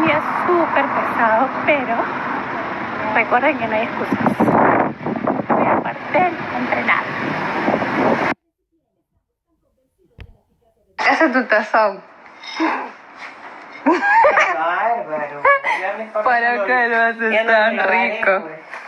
día súper pesado, pero recuerden que no hay excusas. Voy a partir entrenar. Ese es tu tazón. Bárbaro. ¿Para qué lo haces tan rico?